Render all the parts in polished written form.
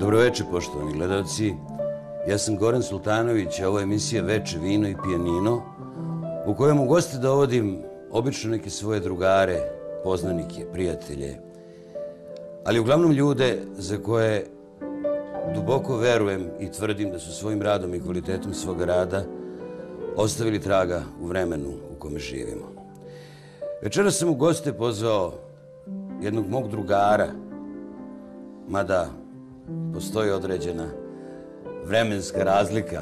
Dobroveče, poštovani gledalci. Ja sam Goran Sultanović, a ovo je emisija Veče, vino i pijanino, u kojem u goste dovodim obično neke svoje drugare, poznanike, prijatelje, ali uglavnom ljude za koje duboko verujem i tvrdim da su svojim radom i kvalitetom svoga rada ostavili traga u vremenu u kome živimo. Večeras sam u goste pozvao jednog mog drugara, mada postoji određena vremenska razlika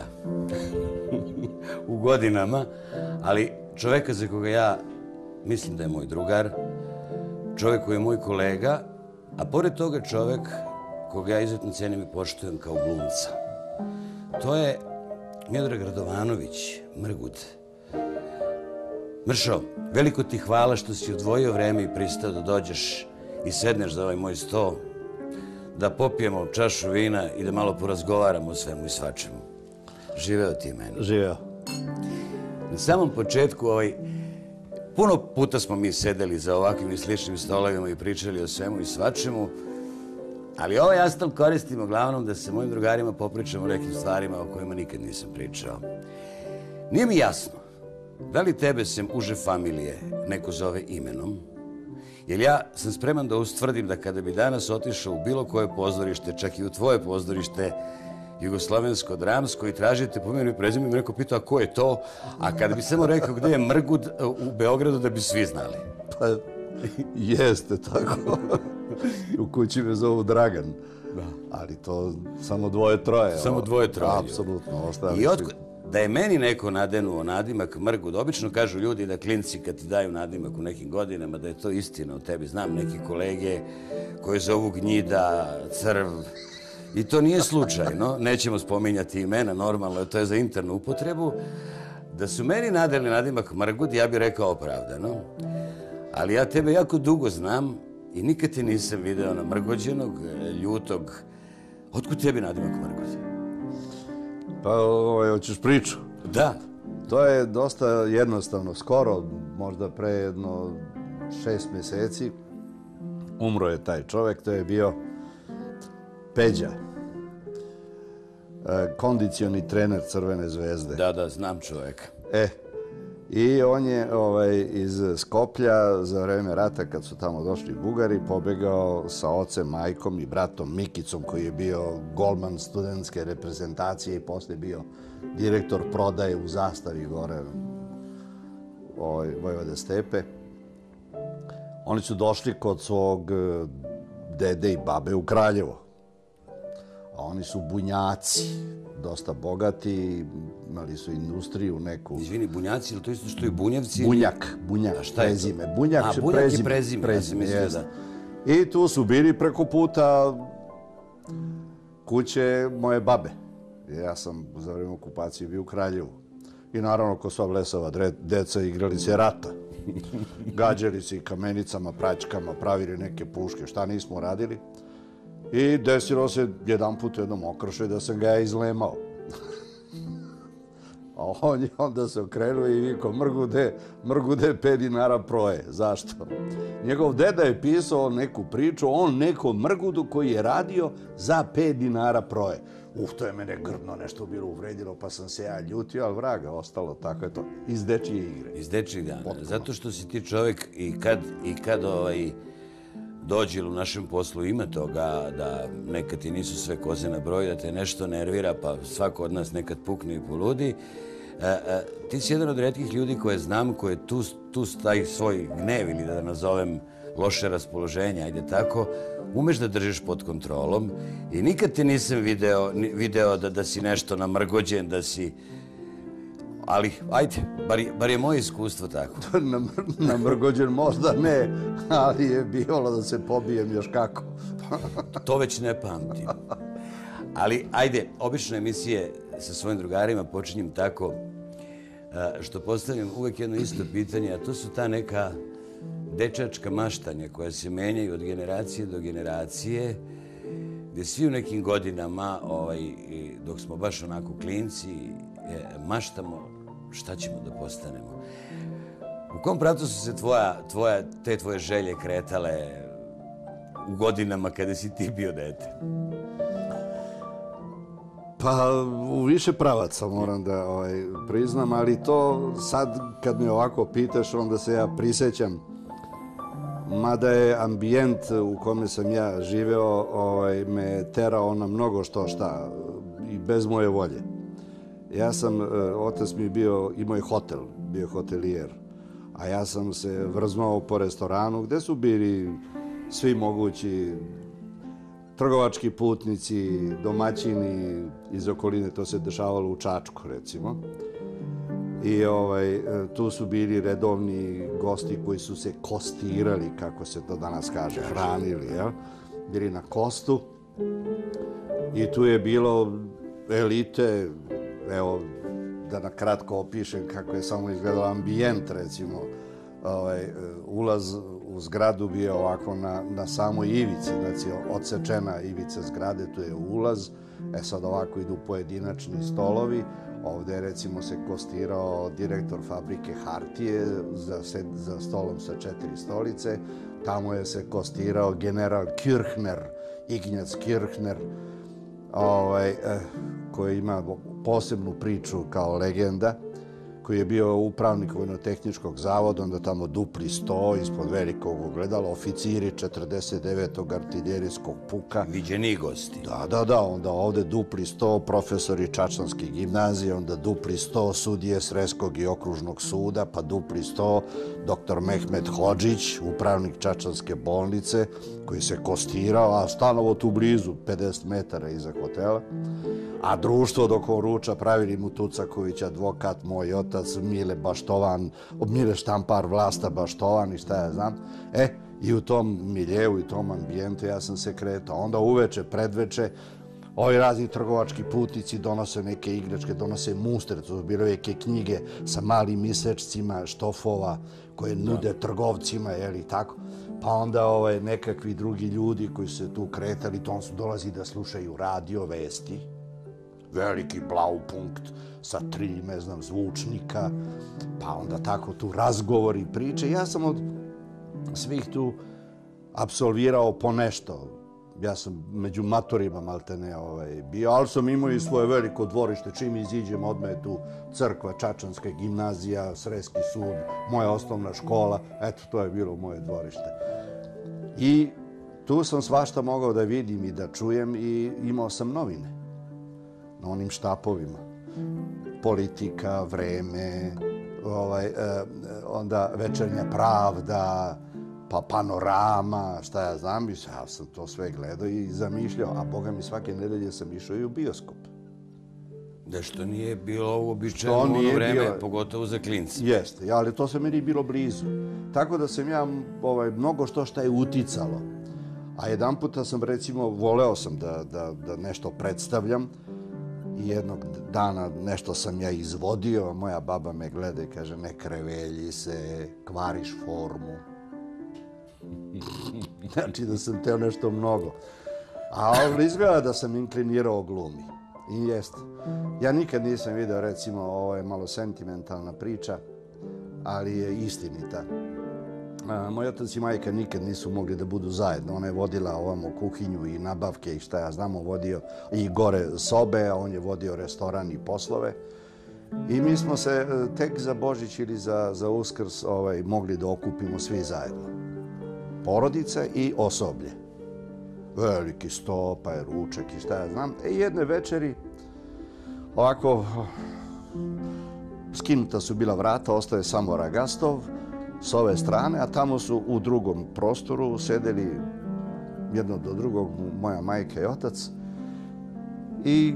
u godinama, ali čoveka za koga ja mislim da je moj drugar, čovek koji je moj kolega, a pored toga čovek koga ja izuzetno cenim i poštujem kao glumca. To je Miodrag Radovanović, Mrgud. Mršo, veliko ti hvala što si odvojio vreme i pristao da dođeš i sedneš za ovaj moj sto, da popijemo čašu vina i da malo porazgovaramo o svemu i svačemu. Živeo ti meni. Živeo. Na samom početku, puno puta smo mi sedeli za ovakvim i sličnim stolovima i pričali o svemu i svačemu, ali ovaj astal koristimo uglavnom da se mojim drugarima popričamo o nekim stvarima o kojima nikad nisam pričao. Nije mi jasno, da li tebe sem uže familije neko zove imenom, jer ja sam spreman da ustvrdim da kada bi danas otišao u bilo koje pozorište, čak i u tvoje pozorište, jugoslovensko, dramsko, i tražite po imenu i prezimenu, i mi neko pitao a ko je to, a kada bi samo rekao gde je Mrgud u Beogradu, da bi svi znali. Pa, jeste tako. U kući me zovu Dragan. Da. Ali to samo dvoje, troje. Samo dvoje, troje. Apsolutno. I da je meni neko nadenuo nadimak Mrgud, obično kažu ljudi da klinci kad ti daju nadimak u nekim godinama, da je to istina o tebi. Znam neki kolege koji zovu Gnjida, Crv, i to nije slučajno, nećemo spominjati imena, normalno, to je za internu upotrebu. Da su meni nadali nadimak Mrgud, ja bih rekao opravdano, ali ja tebe jako dugo znam i nikad te nisam video na mrgođenog, ljutog. Otkud tebi nadimak Mrgud? Pa, hoćeš priču? Da. To je dosta jednostavno. Skoro, možda pre jedno 6 meseci, umro je taj čovek. To je bio Peđa, kondicioni trener Crvene zvezde. Da, znam čoveka. I on je iz Skoplja za vreme rata, kad su tamo došli Bugari, pobegao sa ocem, majkom i bratom Mikicom, koji je bio golman studentske reprezentacije i posle bio direktor prodaje u Zastavi gore Vojvode Stepe. Oni su došli kod svog dede i babe u Kraljevo. A oni su bunjaci, dosta bogati, imali su industriju neku. Izvini, bunjaci, ili to isto što i bunjevci? Bunjak, prezime. Bunjak je prezime. Ja sam mislio da. I tu su bili preko puta kuće moje babe. Ja sam za vreme okupacije bio u Kraljevu. I naravno, ko sva blesava deca, igrali se rata. Gađali se i kamenicama, praćkama, pravili neke puške, šta nismo radili. I desilo se jedan put u jednom okršaju da sam ga ja izlemao. A on je onda se okrenuo i vikao, Mrgude, 5 dinara proje. Zašto? Njegov deda je pisao neku priču, on nekom Mrgudu koji je radio za 5 dinara proje. To je mene grdno nešto bilo uvredilo, pa sam se ja ljutio, ali vraga, ostalo tako je to. Iz dečije igre. Iz dečije igre, zato što si ti čovjek i kad dođe u našem poslu ima toga da nekad ti nisu sve koze na broj, da te nešto nervira, pa svako od nas nekad pukne i poludi. Ti si jedan od retkih ljudi koje znam, koje tu taj svoj gnev ili da nazovem loše raspoloženje, ajde tako, umeš da držiš pod kontrolom i nikad te nisam video da si nešto namrgođen, da si... Ali, ajde, bar je moje iskustvo tako. Namrgođen možda ne, ali je bivalo da se pobijem još kako. To već ne pamtim. Ali, ajde, obično emisije sa svojim drugarima počinjem tako što postavljam uvek jedno isto pitanje, a to su ta neka dečačka maštanja koja se menjaju od generacije do generacije, gde svi u nekim godinama, dok smo baš onako klinci, maštamo šta ćemo da postanemo. U kom pravcu su se te tvoje želje kretale u godinama kada si ti bio dete? Pa u više pravaca moram da priznam, ali to sad kad me ovako pitaš, onda se ja prisjećam. Mada je ambijent u kome sam ja živeo me terao na mnogo šta i bez moje volje. Ja sam, otac mi je imao je hotel, bio hotelijer, a ja sam se vrzmao po restoranu gde su bili svi mogući trgovački putnici, domaćini iz okoline, to se dešavalo u Čačku recimo. I tu su bili redovni gosti koji su se kostirali, kako se to danas kaže, hranili, bili na kostu. I tu je bilo elite, evo, da na kratko opišem kako je samo izgledao ambijent, recimo. Ulaz u zgradu bio ovako na samoj ivici, znači odsečena ivica zgrade, tu je ulaz. Sad ovako idu pojedinačni stolovi. Ovde recimo se kostirao direktor fabrike hartije za stolom sa 4 stolice. Tamo je se kostirao general Kirchner, Ignjac Kirchner, koji ima posebnu priču kao legenda, koji je bio upravnik Vojno-tehničkog zavoda, onda tamo dupli sto ispod velikog ogledala, oficiri 49. artiljerijskog puka. Viđeni gosti. Da, onda ovde dupli sto profesori Čačanske gimnazije, onda dupli sto sudije Sreskog i okružnog suda, pa dupli sto dr. Mehmet Hodžić, upravnik Čačanske bolnice, koji se kostirao, a stanovo tu blizu, 50 metara iza hotela. A društvo dok on ruča pravili mu Tucaković, advokat, moj otac, Mile Štampar, Vlasta Baštovan i šta ja znam. I u tom miljeu i tom ambijentu ja sam se kretao. Onda uveče, predveče, ovi razni trgovački putnici donose neke igračke, donose mustre, to su bile neke knjige sa malim isečcima štofova koje nude trgovcima, jeli tako. Pa onda nekakvi drugi ljudi koji su se tu kretali, to su dolazi da slušaju radio vesti. Veliki Blaupunkt sa 3, ne znam, zvučnika, pa onda tako tu razgovori, priče. Ja sam od svih tu apsolvirao po nešto. Ja sam među maturima maltene bio, ali sam imao i svoje veliko dvorište. Čim iziđem, odmah je tu crkva, Čačanska gimnazija, Sreski sud, moja osnovna škola. Eto, to je bilo moje dvorište. I tu sam svašta mogao da vidim i da čujem i imao sam novine na onim štapovima. Politika, Vreme, onda Večernja pravda, pa Panorama, šta ja znam. Ja sam to sve gledao i zamišljao, a boga mi svake nedelje sam išao i u bioskop. Da što nije bilo uobičajeno u ono vreme, pogotovo za klince. Jeste, ali to se meni bilo blizu. Tako da sam ja mnogo šta je uticalo. A jedan puta sam, recimo, voleo sam da nešto predstavljam. I jednog dana nešto sam ja izvodio, moja baba me gleda i kaže, ne krevelji se, kvariš formu. Znači da sam teo nešto mnogo. A izgleda da sam inklinirao glumi. I jeste. Ja nikad nisam vidio, recimo, ovo je malo sentimentalna priča, ali je istinita. Moj otac i majka nikad nisu mogli da budu zajedno. Ona je vodila ovamo kuhinju i nabavke i šta ja znam, vodio i gore sobe, a on je vodio restoran i poslove. I mi smo se tek za Božić ili za Uskrs mogli da okupimo svi zajedno. Porodice i osoblje. Veliki sto, pa je ručak i šta ja znam. I jedne večeri, ovako, skinuta su bila vrata, ostaje samo Ragastov s ove strane, a tamo su u drugom prostoru sedeli jedno do drugog moja majka i otac. I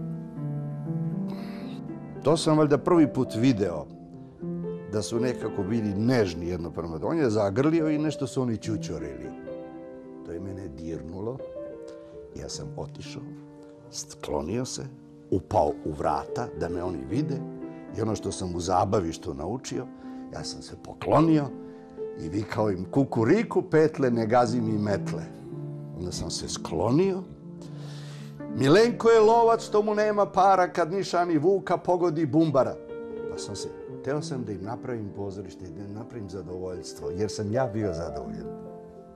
to sam valjda prvi put video da su nekako bili nežni jedno prema drugom. On je zagrlio i nešto su oni ćućorili. To je mene dirnulo. Ja sam otišao, sklonio se, upao u vrata da me oni vide i ono što sam u zabavištu naučio, ja sam se poklonio i vikao im, kukuriku petle, ne gazi mi metle. Onda sam se sklonio. Milenko je lovac, što mu nema para, kad nišani vuka pogodi bumbara. Pa teo sam da im napravim pozorište, da im napravim zadovoljstvo, jer sam ja bio zadovoljan.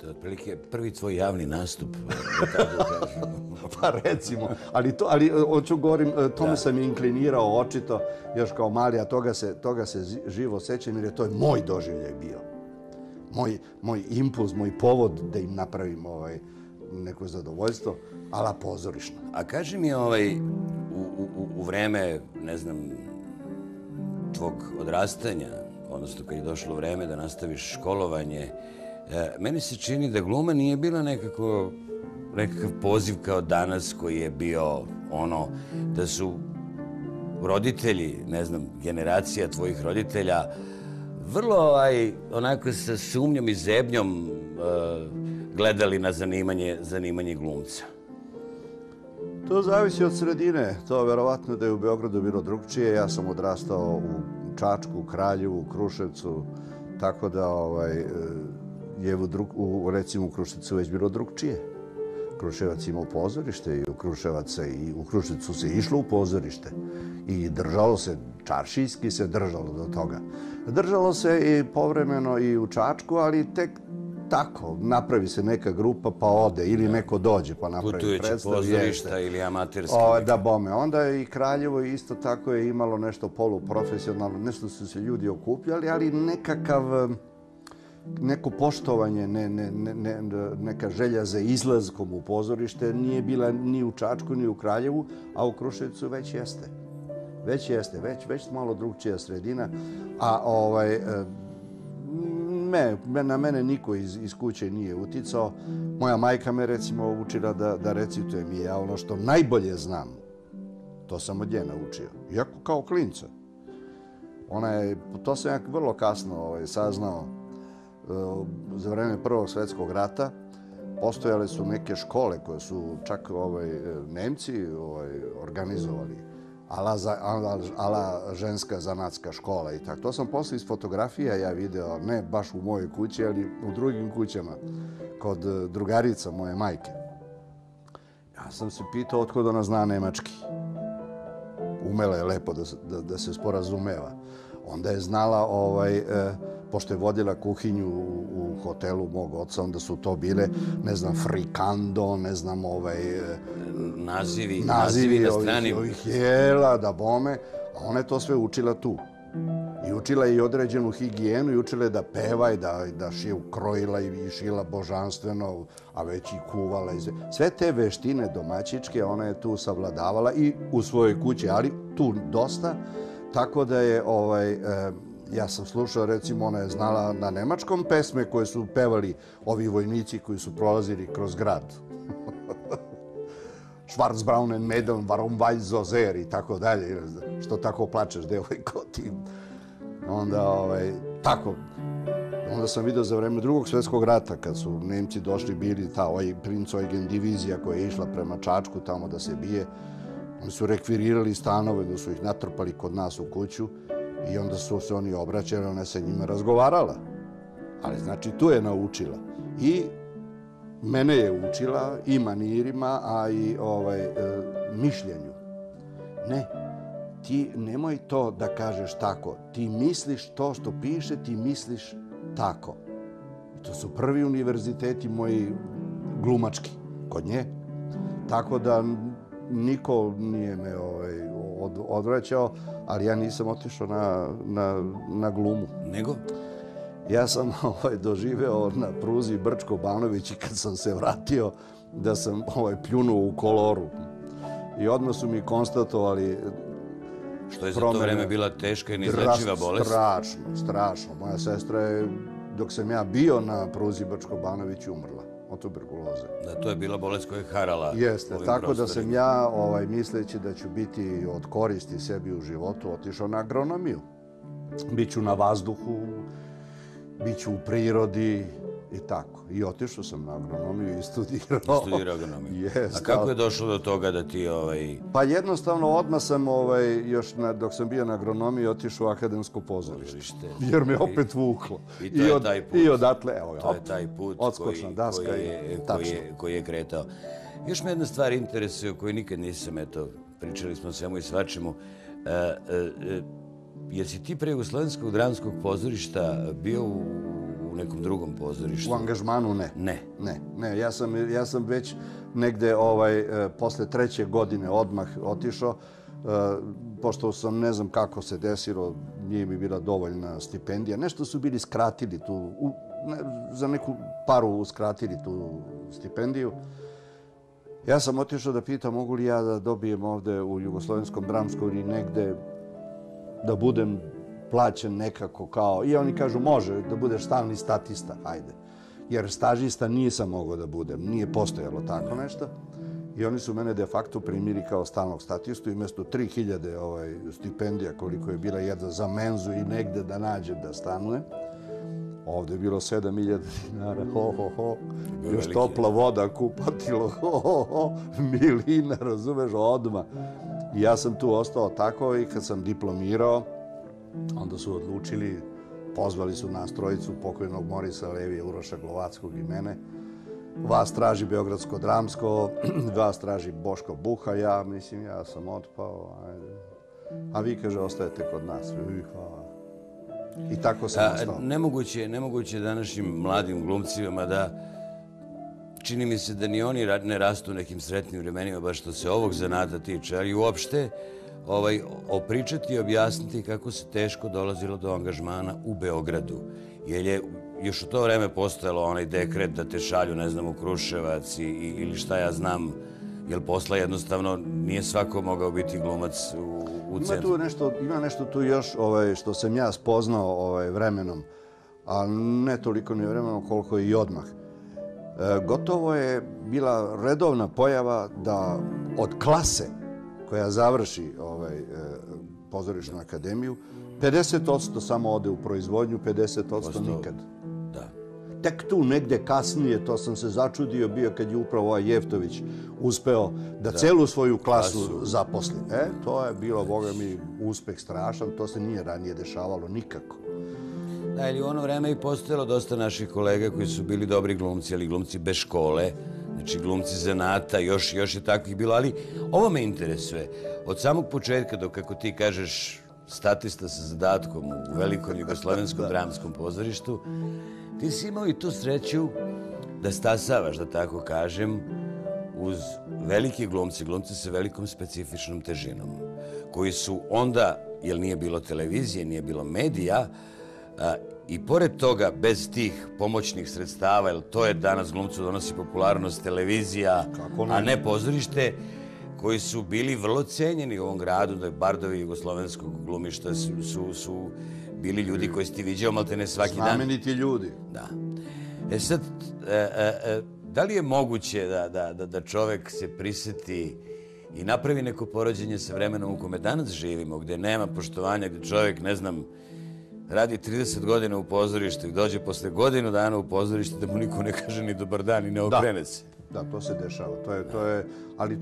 To je otprilike prvi tvoj javni nastup. Da tako kažem. Pa recimo, ali hoću govorim, tome sam je inklinirao očito još kao mali, a toga se živo sećam jer je to moj doživljaj bio. Moj impuls, moj povod da im napravim neko zadovoljstvo, ala pozorišno. A kaži mi u vreme, ne znam, tvog odrastanja, odnosno kad je došlo vreme da nastaviš školovanje, meni se čini da gluma nije bila nekakav poziv kao danas koji je bio da su roditelji, ne znam, generacija tvojih roditelja vrlo onako sa sumnjom i zebnjom gledali na zanimanje glumca. To zavisi od sredine. To verovatno da je u Beogradu bilo drugčije. Ja sam odrastao u Čačku, Kraljevu, Kruševcu, tako da je recimo u Kruševcu već bilo drugčije. Kruševac imao pozorište i u Kruševcu se išlo u pozorište i držalo se, čaršijski se držalo do toga. Držalo se i povremeno i u Čačku, ali tek tako, napravi se neka grupa pa ode ili neko dođe pa napravi predstav. Putujući pozorišta ili amaterski. Da bome. Onda i Kraljevo isto tako je imalo nešto poluprofesionalno, nešto su se ljudi okupljali, ali neko poštovanje, neka želja za izlazkom u pozorište nije bila ni u Čačku, ni u Kraljevu, a u Kruševcu već jeste. Već malo drugčija sredina, a na mene niko iz kuće nije uticao. Moja majka me recimo učila da recitujem i ja ono što najbolje znam, to sam od nje naučio, iako kao klinca. To sam ja vrlo kasno saznao. Za vreme Prvog svjetskog rata postojale su neke škole koje su čak Nemci organizovali, ala ženska zanatska škola i tako. To sam posle iz fotografija ja video, ne baš u mojoj kući, ali u drugim kućama, kod drugarica moje majke. Ja sam se pitao otkud ona zna nemački. Umela je lepo da se sporazumeva. Onda je znala, pošto je vodila kuhinju u hotelu mog oca, onda su to bile, ne znam, frikando, ne znam, nazivi na strani ovih jela, da bome, a ona je to sve učila tu. I učila je i određenu higijenu, i učila je da peva i da krojila i šila božanstveno, a već i kuvala. Sve te veštine domaćičke ona je tu savladavala i u svojoj kući, ali tu dosta, tako da je ja sam slušao, recimo, ona je znala na nemačkom pesme koje su pevali ovi vojnici koji su prolazili kroz grad. Schwarzbraunen Mädel, warum weint so sehr i tako dalje. Što tako plačeš, devojko, ti? Onda, tako. Onda sam vidio za vreme Drugog svjetskog rata, kad su Nemci došli, bili princ Eugen divizija koja je išla prema Čačku tamo da se bije. Oni su rekvirirali stanove, da su ih natrpali kod nas u kuću. I onda su se oni obraćali, ona se njima razgovarala. Ali znači tu je naučila. I mene je učila i manirima, a i mišljenju. Ne, ti nemoj to da kažeš tako. Ti misliš to što piše, ti misliš tako. To su prvi univerziteti moji glumački kod nje. Tako da niko nije me odvraćao, ali ja nisam otišao na glumu. Nego? Ja sam doživeo na pruzi Brčko-Banović i kad sam se vratio da sam pljunuo u koloru. I odmah su mi konstatovali što je za to vreme bila teška i neizlečiva bolest? Strašno. Moja sestra je, dok sam ja bio na pruzi Brčko-Banović, umrla od tuberkuloze. Da, to je bila bolest koja je harala. Jeste, tako da sam ja, misleći da ću biti od koristi sebi u životu, otišao na agronomiju. Biću na vazduhu, biću u prirodi i tako. I otišao sam na agronomiju i studirao. Studirao agronomiju. A kako je došlo do toga da ti... Pa jednostavno, odmah sam, još dok sam bio na agronomiji, otišao u akademsko pozorište. Jer me opet vuklo. I to je taj put. I odatle, evo ga. To je taj put koji je kretao. Još me jedna stvar interesuje o kojoj nikad nisam, pričali smo o svemu i svačemu. Jesi ti pre Jugoslovenskog dramskog pozorišta bio u u nekom drugom pozorištu? U angažmanu ne. Ne, ja sam već negde posle 3. godine odmah otišao, pošto sam, ne znam kako se desilo, nije mi bila dovoljna stipendija. Nešto su bili skratili tu, za neku paru uskratili tu stipendiju. Ja sam otišao da pitam mogu li ja da dobijem ovde u Jugoslovenskom dramskom ili negde da budem plaćen nekako kao... I oni kažu može da budeš stalni statista, hajde. Jer stažista nisam mogao da budem, nije postojalo tako nešto. I oni su mene de facto primili kao stalnog statistu i umjesto 3000 stipendija koliko je bila jedna za menzu i negde da nađem da stanujem. Ovdje je bilo 7000 dinara, još topla voda, kupatilo, milina, razumeš, odmah. I ja sam tu ostao tako i kad sam diplomirao, onda su odlučili, pozvali su nas trojicu, pokojnog Morisa Levija, Uroša Glovackog i mene. Vas traži Beogradsko dramsko, vas traži Boško Buha, ja sam otpao, ajde. A vi, kaže, ostajete kod nas. I tako sam ostao. Nemoguće današnjim mladim glumcima da čini mi se da ni oni ne rastu u nekim sretnim vremenima, baš što se ovog zanata tiče, ali uopšte opričati i objasniti kako se teško dolazilo do angažmana u Beogradu. Jer je još u to vreme postojalo onaj dekret da te šalju, ne znam, u Kruševac ili šta ja znam, jer posla jednostavno nije svako mogao biti glumac u centru. Ima nešto tu još što sam ja spoznao vremenom, a ne toliko ni vremenom koliko i odmah. Gotovo je bila redovna pojava da od klase koja završi pozorišnu akademiju, 50% samo ode u proizvodnju, 50% nikad. Tek tu negde kasnije, to sam se začudio bio kad je upravo ovaj Jeftović uspeo da celu svoju klasu zaposli. To je bilo, boga mi, uspeh strašan, to se nije ranije dešavalo nikako. Da, ili u ono vreme je postojalo dosta naših kolega koji su bili dobri glumci, ali glumci bez škole, znači glumci zanata, još je takvih bilo, ali ovo me interesuje. Od samog početka do, kako ti kažeš, statista sa zadatkom u velikom jugoslovenskom dramskom pozorištu, ti si imao i tu sreću da stasavaš, da tako kažem, uz velike glumci sa velikom specifičnom težinom, koji su onda, jer nije bilo televizije, nije bilo medija, i pored toga, bez tih pomoćnih sredstava, jer to je danas glumcu donosi popularnost televizija, a ne pozorište, koji su bili vrlo cenjeni u ovom gradu, da bardovi jugoslovenskog glumišta su bili ljudi koji si ti viđao maltene svaki dan. Znameniti ljudi. Da. Sad, da li je moguće da čovek se priseti i napravi neko poređenje sa vremenom u kome danas živimo, gde nema poštovanja, gde čovek, ne znam, radi 30 godina u pozorištu i dođe posle godinu dana u pozorište da mu niko ne kaže ni dobar dan i ne okrene se. Da, to se dešava. Ali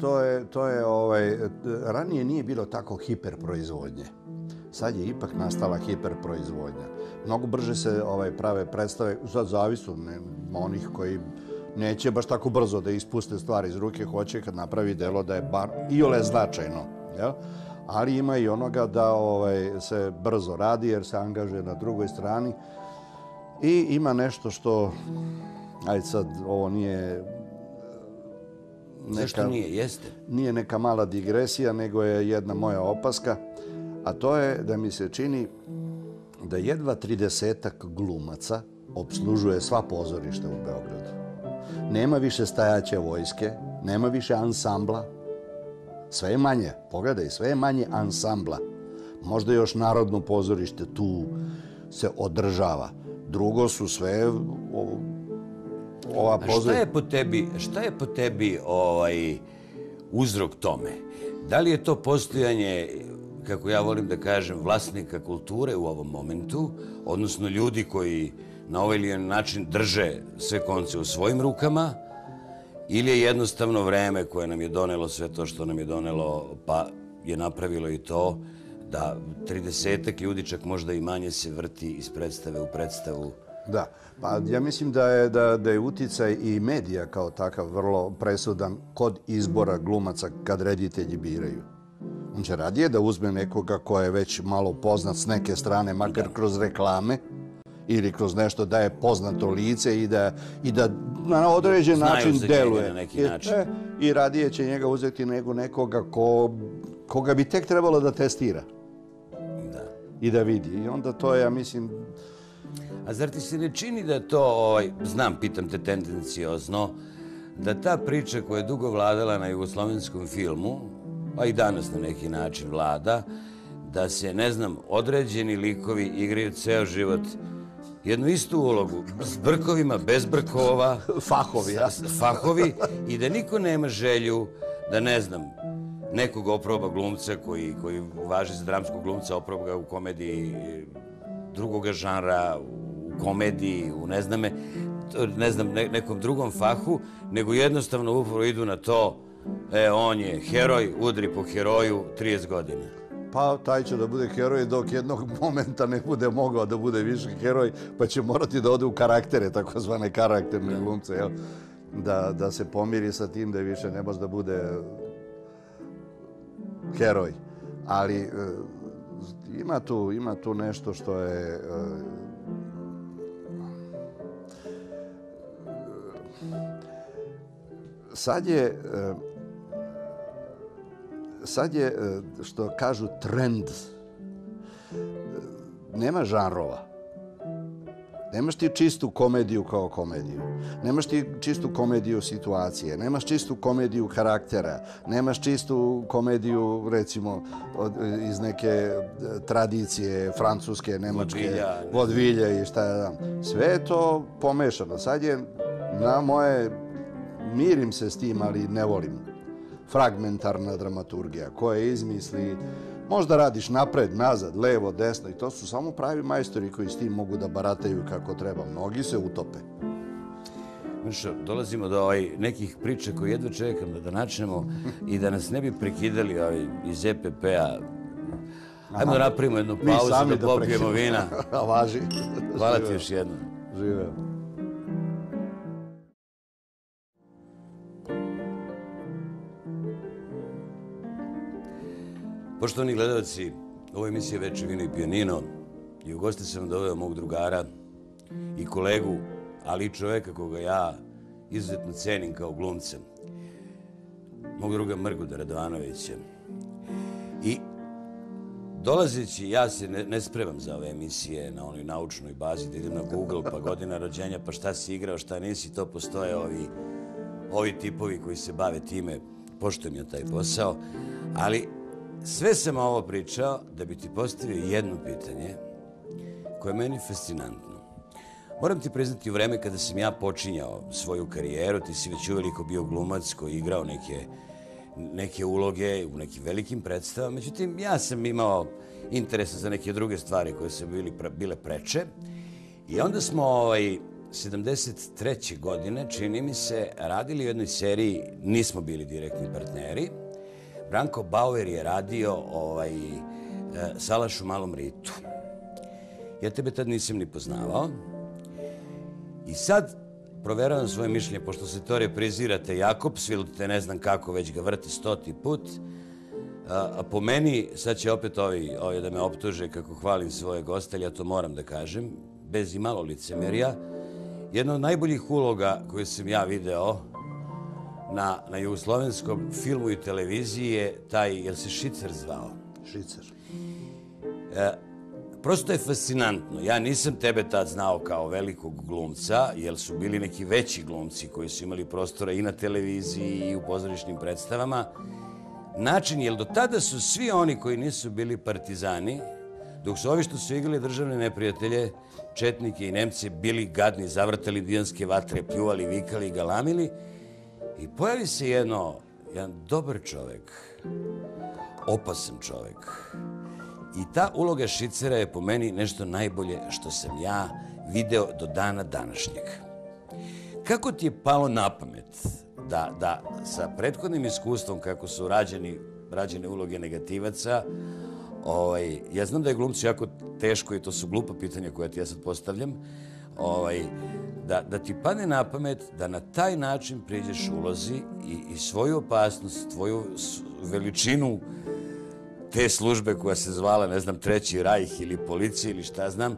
ranije nije bilo tako hiperproizvodnje. Sad je ipak nastala hiperproizvodnja. Mnogo brže se prave predstave, sad zavisu onih koji neće baš tako brzo da ispuste stvari iz ruke, hoće kad napravi delo da je bar iole značajno. Ali ima i onoga da se brzo radi jer se angažuje na drugoj strani. I ima nešto što, ajde sad, ovo nije... Zašto nije? Jeste. Nije neka mala digresija, nego je jedna moja opaska, a to je da mi se čini da jedva 30-ak glumaca obslužuje sva pozorišta u Beogradu. Nema više stajaće vojske, nema više ansambla. Sve je manje, pogledaj, sve je manje ansambla. Možda još Narodno pozorište tu se održava. Drugo su sve ova pozorišta. Šta je po tebi uzrok tome? Da li je to postojanje, kako ja volim da kažem, vlasnika kulture u ovom momentu, odnosno ljudi koji na ovaj ili način drže sve konce u svojim rukama, ili je jednostavno vreme koje nam je donelo sve to što nam je donelo, pa je napravilo i to da 30-ak ljudi, čak možda i manje, se vrti iz predstave u predstavu? Da, pa ja mislim da je uticaj i medija kao takav vrlo presudan kod izbora glumaca kad reditelji biraju. On će radije da uzme nekoga ko je već malo poznat s neke strane, makar kroz reklame, ili kroz nešto da je poznato lice i da na određen način deluje. Na neki način. I radije će njega uzeti nego nekoga koga bi tek trebalo da testira. Da. I da vidi. I onda to, ja mislim... A zar ti se ne čini da to, znam, pitam te tendenciozno, da ta priča koja je dugo vladala na jugoslovenskom filmu, a i danas na neki način vlada, da se, ne znam, određeni likovi igraju ceo život jednu istu ulogu, s brkovima, bez brkova, fahovi, ja. Fahovi, i da niko nema želju da, ne znam, nekog oproba glumca koji važi za dramskog glumca, oproba ga u komediji drugoga žanra, u komediji, u ne znam, nekom drugom fahu, nego jednostavno upravo idu na to, on je heroj, udri po heroju 30 godina. Pa taj će da bude heroj dok jednog momenta ne bude mogao da bude više heroj, pa će morati da ode u karaktere, takozvane karakterne glumce, jel? Da se pomiri sa tim da više ne može da bude heroj. Ali ima tu nešto što je... Sad je, što kažu, trend. Nema žanrova. Nemaš ti čistu komediju kao komediju. Nemaš ti čistu komediju situacije. Nemaš čistu komediju karaktera. Nemaš čistu komediju, recimo, iz neke tradicije francuske, nemačke, vodvilje i šta ja znam. Sve je to pomešano. Sad je na moje... Mirim se s tim, ali ne volim. Fragmentarna dramaturgija koja izmisli, možda radiš napred, nazad, levo, desno i to su samo pravi majstori koji s tim mogu da barataju kako treba. Mnogi se utope. Mišo, dolazimo do nekih priča koje jedva čekam da načnemo i da nas ne bi prekidali iz EPP-a. Ajmo da napravimo jednu pauzu, da popijemo vina. Važi. Hvala ti još jednom. Živeo. Poštovani gledalci, ovo je emisija Veče vino i pijanino i u goste sam doveo mog drugara i kolegu, ali i čoveka koga ja izuzetno cenim kao glumca, mog druga Mrguda Radovanovića. I dolazeći, ja se ne spremam za ove emisije na onoj naučnoj bazi, da idem na Google, pa godina rođenja, pa šta si igrao, šta nisi, to postoje ovi tipovi koji se bave time, poštujem ja taj posao, ali sve sam ovo pričao da bi ti postavio jedno pitanje koje je meni fascinantno. Moram ti priznati, u vreme kada sam ja počinjao svoju karijeru, ti si već uveliko bio glumac koji je igrao neke uloge u nekim velikim predstavama. Međutim, ja sam imao interesa za neke druge stvari koje su bile preče. I onda smo 73. godine, čini mi se, radili u jednoj seriji, nismo bili direktni partneri. Branko Bauer je radio Salaš u Malom Ritu. Ja tebe tad nisam ni poznavao. I sad proveravam svoje mišljenje, pošto se to reprizirate Jakobsvild, te ne znam kako, već ga vrti 100. put. A po meni, sad će opet ovi da me optuže kako hvalim svoje goste, ali ja to moram da kažem, bez i malo licemerja. Jedna od najboljih uloga koju sam ja video na jugoslovenskom filmu i televiziji je taj, jel se Šicer zvao? Šicer. Prosto je fascinantno. Ja nisam tebe tad znao kao velikog glumca, jer su bili neki veći glumci koji su imali prostora i na televiziji i u pozorišnim predstavama. Način, jer do tada su svi oni koji nisu bili partizani, dok su ovi što su igrali državne neprijatelje, četnike i Nemce, bili gadni, zavrtali dijanske vatre, pljuvali, vikali, galamili. I pojavi se jedan dobar čovek, opasan čovek. I ta uloga Šicera je po meni nešto najbolje što sam ja video do dana današnjeg. Kako ti je palo na pamet da sa prethodnim iskustvom kako su rađene uloge negativaca, ja znam da je glumcu jako teško i to su glupa pitanja koja ti ja sad postavljam, da ti padne na pamet da na taj način priđeš ulozi i svoju opasnost, tvoju veličinu te službe koja se zvala, ne znam, Treći rajh ili policija ili šta znam,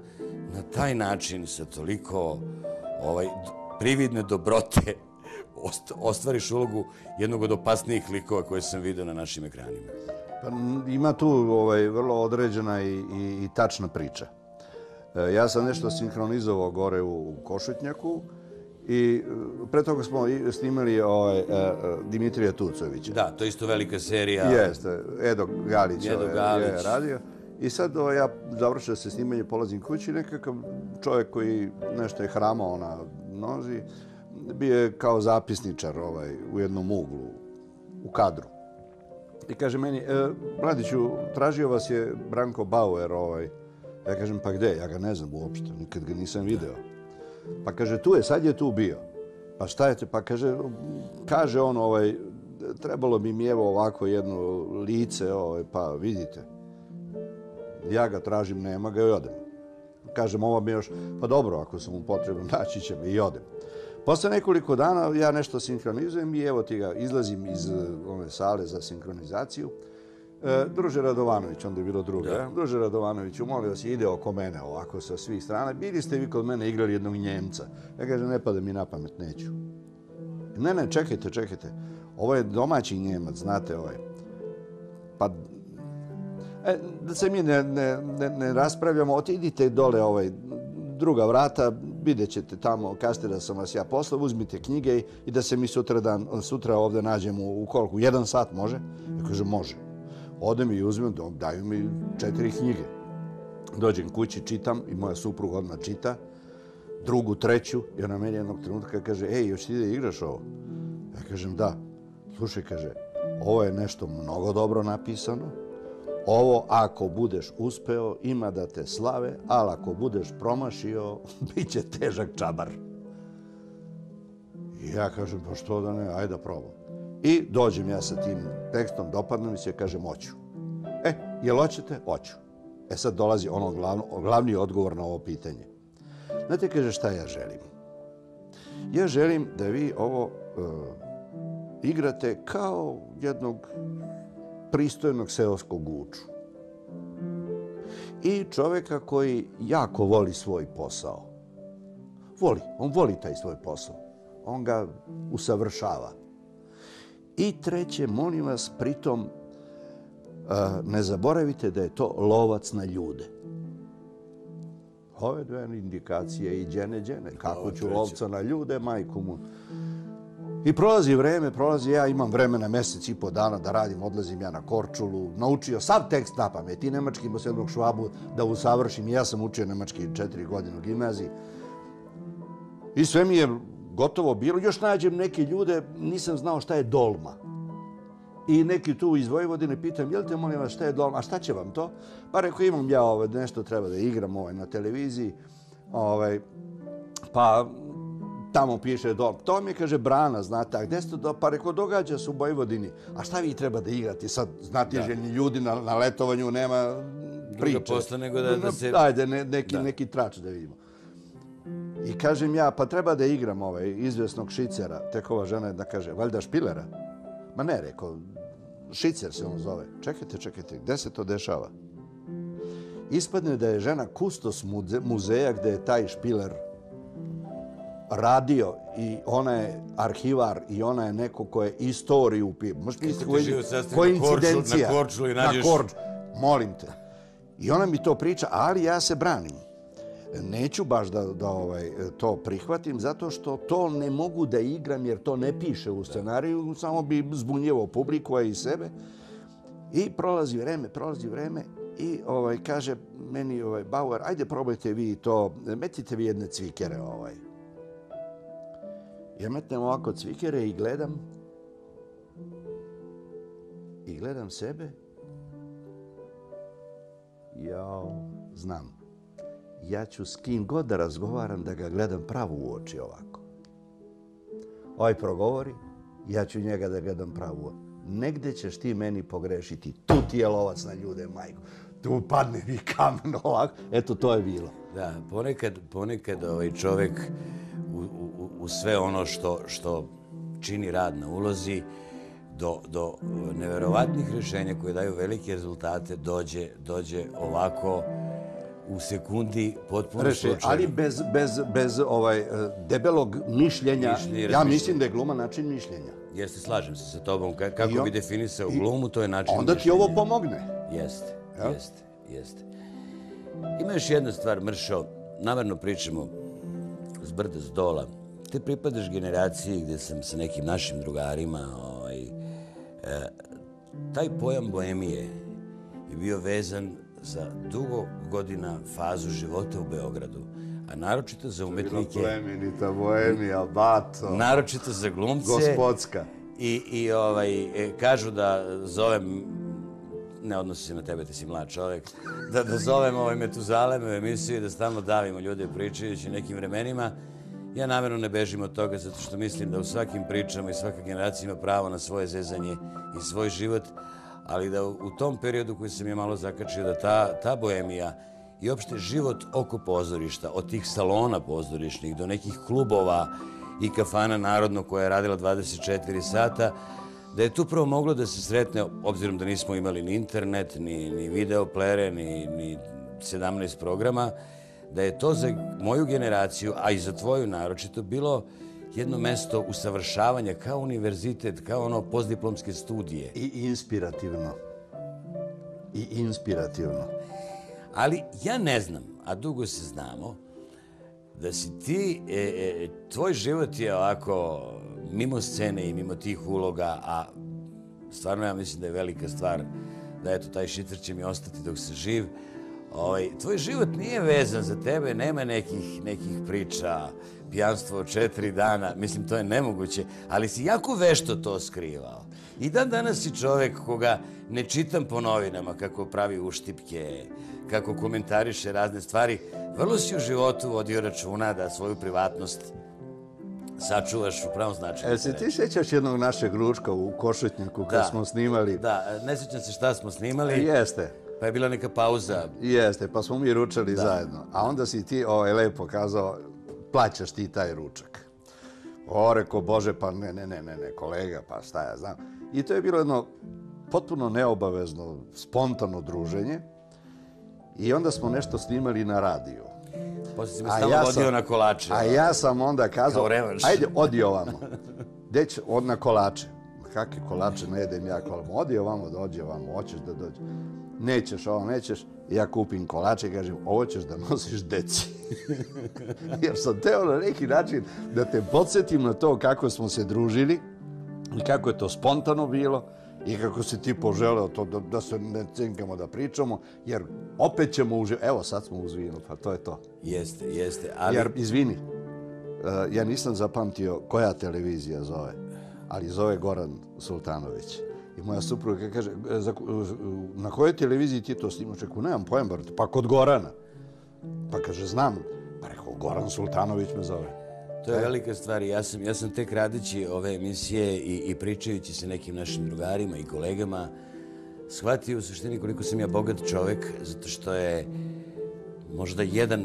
na taj način sa toliko prividne dobrote ostvariš ulogu jednog od opasnijih likova koje sam vidio na našim ekranima? Pa ima tu vrlo određena i tačna priča. Ja sam nešto sinhronizovao gore u Košutnjaku i pre toga smo snimali Dimitrija Tucovića. Da, to je isto velika serija. Jeste, Edo Galić je radio. I sad ja završio se snimanje, polazim kući, nekakav čovjek koji nešto je hramao na nozi, bio je kao zapisničar u jednom uglu, u kadru. I kaže meni, Mladiću, tražio vas je Branko Bauer. Ja kažem, pa gde? Ja ga ne znam uopšte, nikad ga nisam video. Pa kaže, tu je, sad je tu bio. Pa šta je te? Pa kaže on, trebalo bi mi evo ovako jedno lice, pa vidite. Ja ga tražim, nema ga i odem. Kažem, ovo mi još, pa dobro, ako sam mu potreban, naći će me i odem. Posle nekoliko dana ja nešto sinhronizujem i evo ti ga, izlazim iz ove sale za sinhronizaciju. Druže Radovanović, onda je bilo druga. Druže Radovanoviću, molim vas, ide oko mene ovako sa svih strana. Bili ste vi kod mene igrali jednog Njemca. Ja kažem, ne pada mi na pamet, neću. Ne, čekajte. Ovo je domaći Njemac, znate Pa da se mi ne raspravljamo, idite dole druga vrata, vidjet ćete tamo, kasnije da sam vas ja poslao, uzmite knjige i da se mi sutra ovdje nađemo u koliko? 1 sat može? Ja kažem, može. Odem i uzmem, daju mi 4 knjige. Dođem kući, čitam i moja supruga odmah čita. Drugu, treću i ona meni jednog trenutka kaže, ej, još ti da igraš ovo? Ja kažem, da. Slušaj, kaže, ovo je nešto mnogo dobro napisano. Ovo, ako budeš uspeo, ima da te slave, ali ako budeš promašio, bit će težak čabar. I ja kažem, pa što da ne, ajde da probam. I dođem ja sa tim tekstom, dopadne mi se, kažem, hoću. Jel hoćete? Hoću. Sad dolazi glavni odgovor na ovo pitanje. Znate, kaže, šta ja želim? Ja želim da vi ovo igrate kao jednog pristojnog seoskog guču. I čovjeka koji jako voli svoj posao. On voli taj svoj posao. On ga usavršava. I treće, molim vas, pritom ne zaboravite da je to lovac na ljude. Ove dve indikacije i džene. Kako ću lovca na ljude, majku mu. I prolazi vreme, ja imam vremena mjesec i po dana da radim, odlazim ja na Korčulu, naučio sav tekst na pamet i nemački imao sam jednog Švabu da usavršim. Ja sam učio nemački 4 godine u gimnaziji. I sve mi je gotovo bilo. Još nađem neke ljude, nisam znao šta je dolma. I neki tu iz Vojvodine pitam, jel te molim vas šta je dolma, a šta će vam to? Pa rekao, imam ja nešto treba da igram na televiziji, pa tamo piše dolma. To mi kaže Brana, znate, a gde ste pa rekao, događa se u Vojvodini. A šta vi treba da igrate? Sad, znatiželjni ljudi na letovanju, nema priče. Druga posla nego da se... Ajde, neki trač da vidimo. I kažem ja, pa treba da igram izvjesnog Šicera. Tek ova žena da kaže, valjda Špilera? Ma ne, rekao, Šicer se on zove. Čekajte, gde se to dešava? Ispadne da je žena kustos muzeja gde je taj Špiler radio i ona je arhivar i ona je neko ko je istoriju upio. Možete misliti koincidencija. Na Korčulu i nađeš... Molim te. I ona mi to priča, ali ja se branim. Neću baš da to prihvatim, zato što to ne mogu da igram jer to ne piše u scenariju, samo bi zbunjevao publiku, a i sebe. I prolazi vreme i kaže meni Bauer, ajde probajte vi to, metite vi jedne cvikere. Ja metnem ovako cvikere i gledam sebe. Znam. Ja ću s kim god da razgovaram da ga gledam pravo u oči ovako. Progovori, ja ću njega da gledam pravo u oči. Negde ćeš ti meni pogrešiti. Tu ti je lovac na ljude, majko. Tu padne mi kamen ovako. Eto, to je bilo. Da, ponekad čovjek u sve ono što čini rad na ulozi do neverovatnih rješenja koje daju velike rezultate dođe ovako u sekundi potpuno Reše, slučajno. ali bez debelog mišljenja. Ja mislim da je gluma način mišljenja. Jeste, slažem se sa tobom. Kako bi definisao glumu, to je način onda mišljenja. ti ovo pomogne. Jeste. Ima još jedna stvar, Mršo, namerno pričamo s brda, s dola. Ti pripadaš generaciji gdje sam sa nekim našim drugarima, taj pojam boemije je bio vezan za dugo godina fazu života u Beogradu, a naročito za umetnike... Plemenita boemija, bato. Naročito za glumce. Gospodska. I kažu da zovem, ne odnosi se na tebe, ti si mlad čovjek, da zovem Metuzalem u emisiju i da stalno davimo ljude pričajući o nekim vremenima. Ja namjerno ne bežim od toga zato što mislim da u svakim pričama i svaka generacija ima pravo na svoje zezanje i svoj život, ali da u tom periodu koji sam je malo zakačio da ta boemija i opšte život oko pozorišta, od tih salona pozorišnih do nekih klubova i kafana Narodno koja je radila 24 sata, da je tu prvo moglo da se sretne, obzirom da nismo imali ni internet, ni videoplere, ni 17 programa, da je to za moju generaciju, a i za tvoju naročito, bilo jedno mesto usavršavanja kao univerzitet, kao ono postdiplomske studije. I inspirativno. Ali ja ne znam, a dugo se znamo, da si ti, tvoj život je ovako mimo scene i mimo tih uloga, a stvarno ja mislim da je velika stvar da eto taj šiter će mi ostati dok se živ. Tvoj život nije vezan za tebe, nema nekih priča, pijanstvo od 4 dana, mislim to je nemoguće, ali si jako vešto to skrivao. I danas si čovek koga ne čitam po novinama kako pravi uštipke, kako komentariše razne stvari, vrlo si u životu vodio računa da svoju privatnost sačuvaš u pravom značaju. Se ti sjećaš jednog našeg ručka u Košutnjaku kad smo snimali? Da, ne sjećam se šta smo snimali. Jeste. Pa je bila neka pauza. Jeste, pa smo mi ručali zajedno. A onda si ti lepo kazao, plaćaš ti taj ručak. Rekao, Bože, pa ne, kolega, pa šta ja znam. I to je bilo jedno potpuno neobavezno, spontano druženje. I onda smo nešto snimali na radiju. Poslije si me stalno vodio na kolače. A ja sam onda kazao, ajde, odi ovamo. Deć, od na kolače. Kakve kolače ne jedem ja kolamo. Odi ovamo, dođi ovamo, hoćeš da dođe. Nećeš ovo, nećeš. Ja kupim kolače i kažem, ovo ćeš da nosiš deci. Jer sam teo na neki način da te podsjetim na to kako smo se družili i kako je to spontano bilo i kako si ti poželeo to da se ne cinkamo da pričamo, jer opet ćemo uživati. Evo, sad smo uz vino, pa to je to. Jeste, ali... Jer, izvini, ja nisam zapamtio koja televizija zove, ali zove Goran Sultanović. I moja supruga kaže, na kojoj televiziji ti to snimaš? Rekao, nemam pojem, pa kod Gorana. Pa kaže, znam. Pa rekao, Goran Sultanović me zove. To je velika stvar. Ja sam tek radeći ove emisije i pričajući se nekim našim drugarima i kolegama, shvatio u suštini koliko sam ja bogat čovek, zato što je možda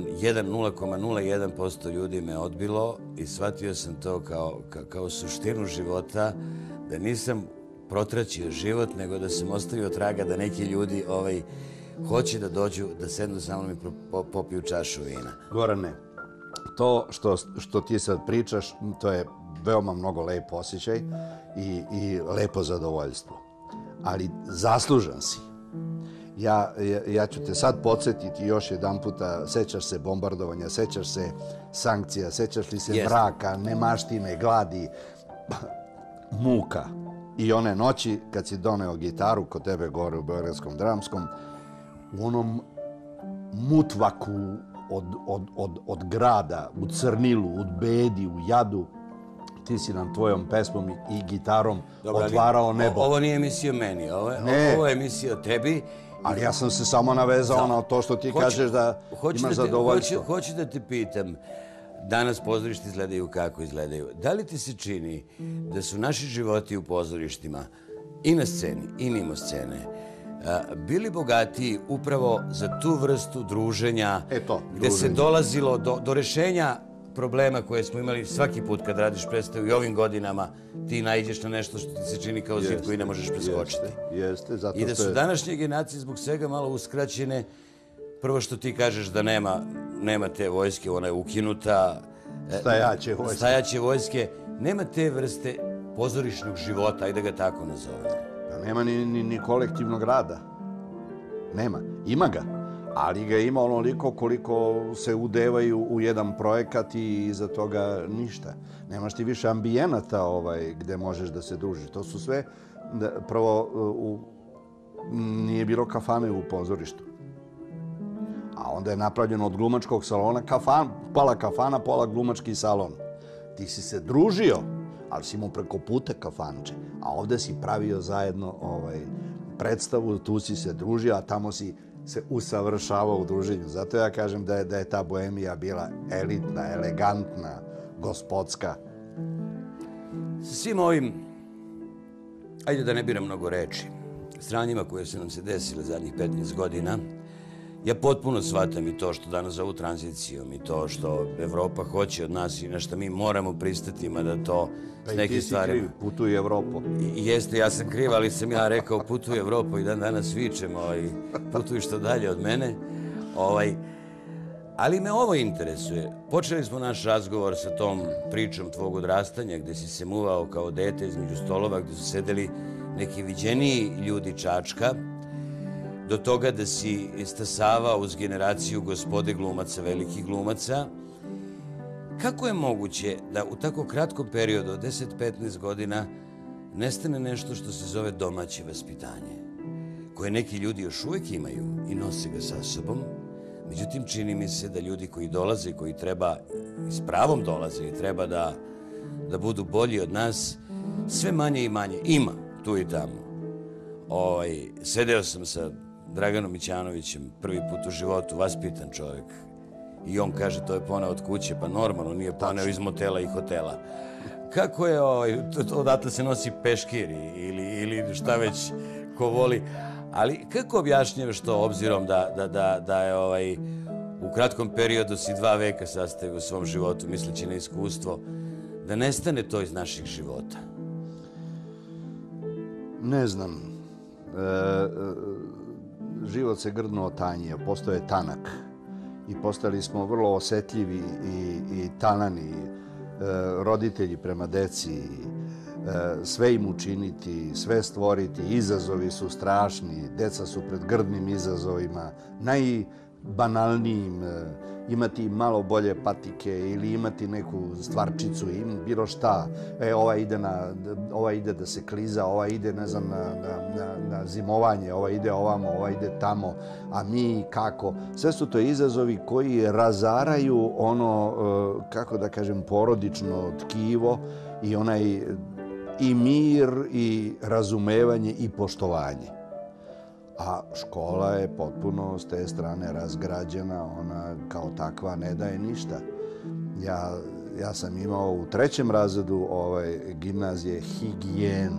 0,01% ljudi me odbilo i shvatio sam to kao suštinu života, da nisam protraćio život, nego da sam ostavio traga da neki ljudi hoće da dođu, da sednu sa mnom i popiju čašu vina. Gorane, to što ti sad pričaš, to je veoma mnogo lep osjećaj i lepo zadovoljstvo. Ali zaslužan si. Ja ću te sad podsjetiti još jedan puta, sećaš se bombardovanja, sećaš se sankcija, sećaš li se mraka, nemaštine, gladi, muka. I one noći kad si doneo gitaru kod tebe gore u Beogradskom dramskom, u onom mutvaku od grada, u crnilu, u bedi, u jadu, ti si nam tvojom pesmom i gitarom otvarao nebo. Ovo nije emisija o meni, ovo je emisija o tebi. Ali ja sam se samo navezao na to što ti kažeš da imaš zadovoljstvo. Hoću da te pitam, danas pozorišta izgledaju kako izgledaju. Da li ti se čini da su naši životi u pozorištima i na sceni i mimo scene bili bogatiji upravo za tu vrstu druženja gde se dolazilo do rešenja problema koje smo imali svaki put kad radiš predstavu i ovim godinama ti naiđeš na nešto što ti se čini kao zid koji ne možeš preskočiti. Jeste, zato što I da su današnje generacije zbog svega malo uskraćene Prvo što ti kažeš da nema te vojske, ona je ukinuta. Stajaće vojske. Nema te vrste pozorišnog života, ajde ga tako nazovemo. Nema ni kolektivnog rada. Nema. Ima ga. Ali ga ima onoliko koliko se udevaju u jedan projekat i iza toga ništa. Nemaš ti više ambijenata gde možeš da se družiš. To su sve, prvo, nije bilo kafane u pozorištu. A onda je napravljeno od glumačkog salona pola kafana, pola glumački salon. Ti si se družio, ali si imao preko puta kafanče. A ovde si pravio zajedno predstavu, tu si se družio, a tamo si se usavršavao u druženju. Zato ja kažem da je ta bohemija bila elitna, elegantna, gospodska. Sa svim ovim, ajde da ne biram mnogo reči, sranjima koje su nam se desile zadnjih 15 godina, ja potpuno shvatam i to što danas zovu tranzicijom i to što Evropa hoće od nas i na što mi moramo pristati, da to s nekim stvarima... Pa i ti si kriv, putuj Evropu. Jeste, ja sam kriv, ali sam ja rekao putuj Evropu i danas vičemo i putuj što dalje od mene. Ali me ovo interesuje. Počeli smo naš razgovor sa tom pričom tvog odrastanja gde si se muvao kao dete između stolova gde su sedeli neki viđeniji ljudi Čačka, do toga da si stasavao uz generaciju gospode glumaca, velikih glumaca. Kako je moguće da u tako kratkom periodu od 10-15 godina nestane nešto što se zove domaće vaspitanje, koje neki ljudi još uvijek imaju i nose ga sa sobom? Međutim, čini mi se da ljudi koji dolaze, koji treba, i s pravom dolaze i treba da budu bolji od nas, sve manje i manje. Ima, tu i tamo. Sedeo sam sa Draganom Mićanovićem prvi put u životu, vaspitan čovjek. I on kaže, to je poneo od kuće, pa normalno nije poneo iz motela i hotela. Kako je, odatle se nosi peškir ili šta već ko voli. Ali kako objašnjavaš to obzirom da je u kratkom periodu si 2 veka sastavio u svom životu, misleći na iskustvo, da nestane to iz naših života? Ne znam. Život se grdno otanjio, postao je tanak i postali smo vrlo osetljivi i tanani roditelji prema deci, sve im učiniti, sve stvoriti. Izazovi su strašni, deca su pred grdnim izazovima, najbanalnijim, imati malo bolje patike ili imati neku stvarčicu, bilo šta. Ova ide da se kliza, ova ide, ne znam, na zimovanje, ova ide ovamo, ova ide tamo, a mi kako? Sve su to izazovi koji razaraju ono, kako da kažem, porodično tkivo i onaj i mir i razumevanje i poštovanje. A škola je potpuno s te strane razgrađena, ona kao takva ne daje ništa. Ja sam imao u 3. razredu gimnazije higijenu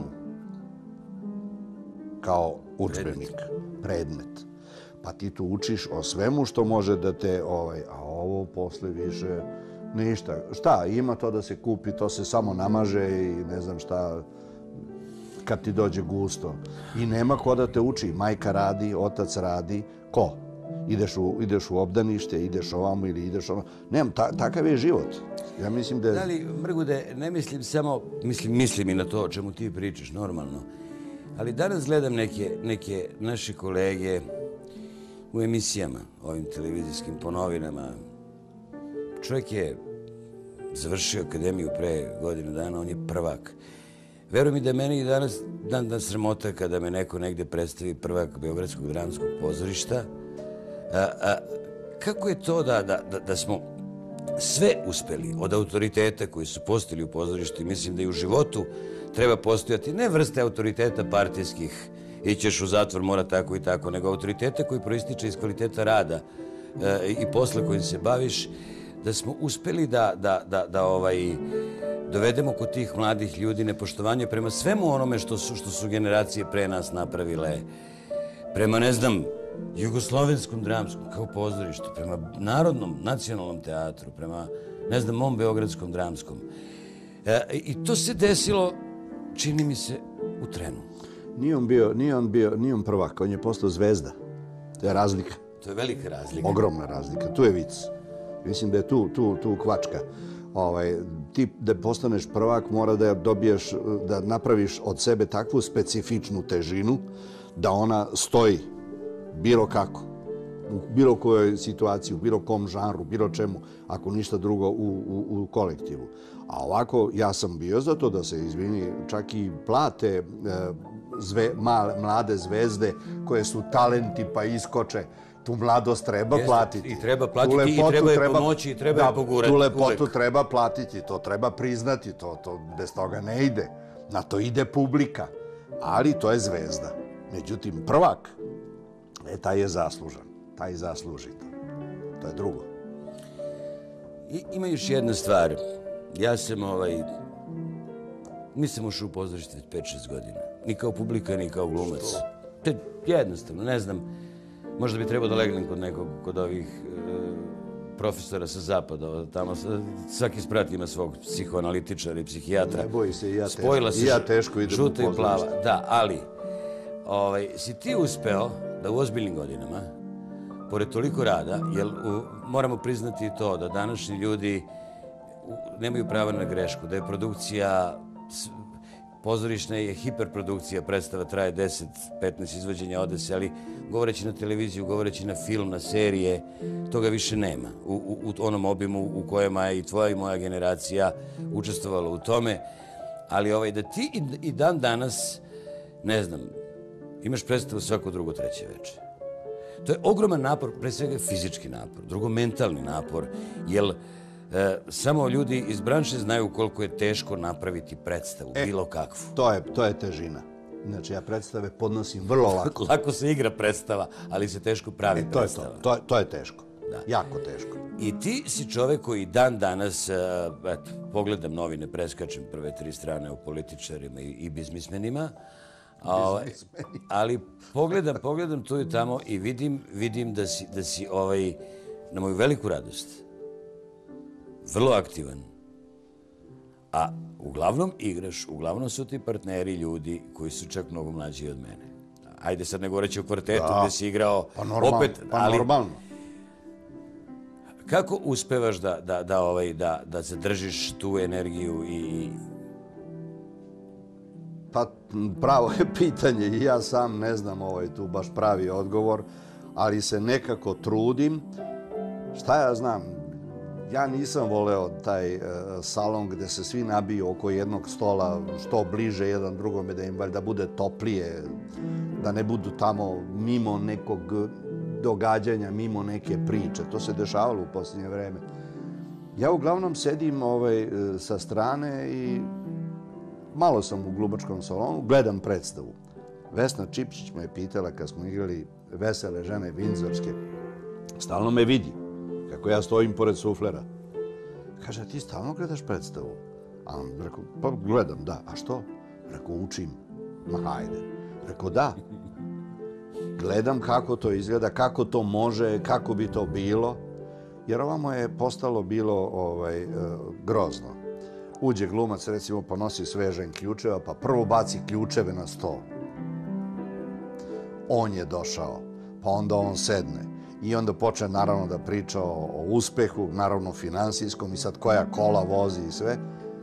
kao udžbenik, predmet. Pa ti tu učiš o svemu što može da te, a ovo posle više ništa. Šta, ima to da se kupi, to se samo namaže i ne znam šta, kad ti dođe gusto. I nema ko da te uči. Majka radi, otac radi. Ko? Ideš u obdanište, ideš ovamo ili ideš ovamo. Nemam, takav je život. Ja mislim da... Da li, Mrgude, ne mislim samo, mislim i na to o čemu ti pričaš, normalno. Ali danas gledam neke naše kolege u emisijama, ovim televizijskim, po novinama. Čovjek je završio akademiju pre godinu dana, on je prvak. Veruj mi da je meni i danas dan sramota kada me neko negde predstavi prvak Beogradskog dramskog pozorišta. Kako je to da smo sve uspeli od autoriteta koji su postojali u pozorištu i mislim da i u životu treba postojati ne vrste autoriteta partijskih, ićeš u zatvor, mora tako i tako, nego autoriteta koji proističe iz kvaliteta rada i posla kojim se baviš, da smo uspeli da dovedemo kod tih mladih ljudi nepoštovanje prema svemu onome što su generacije pre nas napravile, prema, ne znam, Jugoslovenskom dramskom kao pozorištu, prema Narodnom nacionalnom teatru, prema, ne znam, mom Beogradskom dramskom. I to se desilo, čini mi se, u trenu. Nije on prvak, on je postao zvezda. To je razlika. To je velika razlika. Ogromna razlika. Tu je vic. Mislim da je tu kvačka. Ti da postaneš prvak mora da dobiješ, da napraviš od sebe takvu specifičnu težinu da ona stoji bilo kako. U bilo kojoj situaciji, u bilo kom žanru, bilo čemu, ako ništa drugo u kolektivu. A ovako, ja sam bio za to da se, izvini, čak i plate mlade zvezde koje su talenti pa iskoče. Tu mladost treba platiti. I treba platiti, i treba je pomoći, i treba je pogurati. Tu lepotu treba platiti, to treba priznati, to bez toga ne ide. Na to ide publika, ali to je zvezda. Međutim, prvak, taj je zaslužan, taj zasluži to. To je drugo. I ima još jedna stvar. Ja sam nisam ušao u pozorište 5-6 godina. Ni kao publika, ni kao glumac. To je jednostavno, ne znam. Možda bi trebao da legnem kod ovih profesora sa zapada. Tamo svaki sprat ima svog psihoanalitičara i psihijatra. Ne boji se, i ja teško idem u pozorište. Žuta i plava. Da, ali si ti uspeo da u ozbiljnim godinama, pored toliko rada, jer moramo priznati to da današnji ljudi nemaju prava na grešku, da je produkcija pozorišna je hiperprodukcija, predstava traje 10-15 izvođenja, ode se, ali govoreći na televiziju, govoreći na film, na serije, toga više nema. U onom obimu u kojima je i tvoja i moja generacija učestvovala u tome, ali da ti i dan danas, ne znam, imaš predstavu svako drugo, treće večer. To je ogroman napor, pre svega fizički napor, drugo mentalni napor, jer samo ljudi iz branše znaju koliko je teško napraviti predstavu, bilo kakvu. To je težina. Znači, ja predstave podnosim vrlo lako. Lako se igra predstava, ali se teško pravi predstava. To je teško. Jako teško. I ti si čovek koji dan danas, pogledam novine, preskačem prve 3 strane o političarima i biznismenima, ali pogledam tu i tamo i vidim da si na moju veliku radost vrlo aktivan, a uglavnom igraš, uglavnom su ti partneri ljudi koji su čak mnogo mlađi od mene. Ajde sad ne govoreći o kvartetu gde si igrao opet, ali... normalno. Kako uspevaš da zadržiš tu energiju i... Pa pravo je pitanje i ja sam ne znam tu baš pravi odgovor, ali se nekako trudim. Šta ja znam? Ja nisam voleo taj salon gde se svi nabiju oko jednog stola, što bliže jedan drugome, da im valjda bude toplije, da ne budu tamo mimo nekog događanja, mimo neke priče. To se dešavalo u posljednje vreme. Ja uglavnom sedim sa strane i malo sam u glumačkom salonu, gledam predstavu. Vesna Čipčić me je pitala kad smo igrali Vesele žene vindzorske. Stalno me vidi kako ja stojim pored suflera. Kaže, ti stalno gledaš predstavu? A on rekao, pa gledam, da. A što? Rekao, učim. Ma hajde. Rekao, da. Gledam kako to izgleda, kako to može, kako bi to bilo. Jer ovamo je postalo bilo grozno. Uđe glumac, recimo, pa nosi svežen ključeva, pa prvo baci ključeve na sto. On je došao, pa onda on sedne. I onda počne naravno da priča o uspehu, naravno finansijskom i sad koja kola vozi i sve.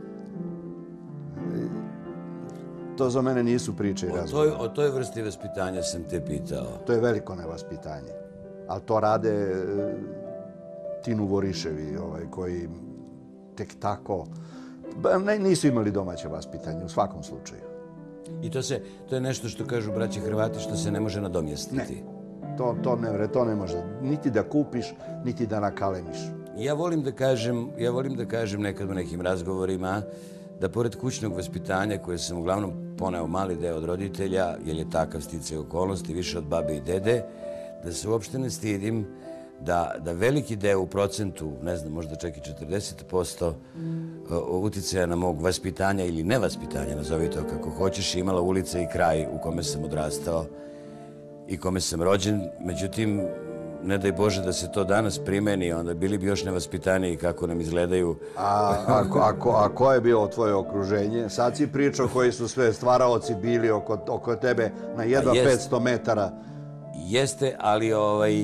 To za mene nisu priče i razgovore. O toj vrsti vaspitanja sam te pitao. To je veliko nevaspitanje. Ali to rade Tinu Voriševi koji tek tako... Nisu imali domaće vaspitanje u svakom slučaju. I to je nešto što kažu braći Hrvati što se ne može nadomjestiti. To ne može. Niti da kupiš, niti da nakalemiš. Ja volim da kažem nekad u nekim razgovorima da pored kućnog vaspitanja koje sam uglavnom poneo mali deo od roditelja, jer je takav sticaj okolnosti, više od babe i dede, da se uopšte ne stidim da veliki deo u procentu, ne znam, možda čak i 40% uticaja na mog vaspitanja ili nevaspitanja, nazovi to kako hoćeš, imala ulica i kraj u kome sam odrastao i kome sam rođen. Međutim, ne daj Bože da se to danas primeni, onda bili bi još nevaspitaniji kako nam izgledaju. A ko je bilo tvoje okruženje? Sad si pričao koji su sve stvaraoci bili oko tebe na jedva 500 metara. Jeste, ali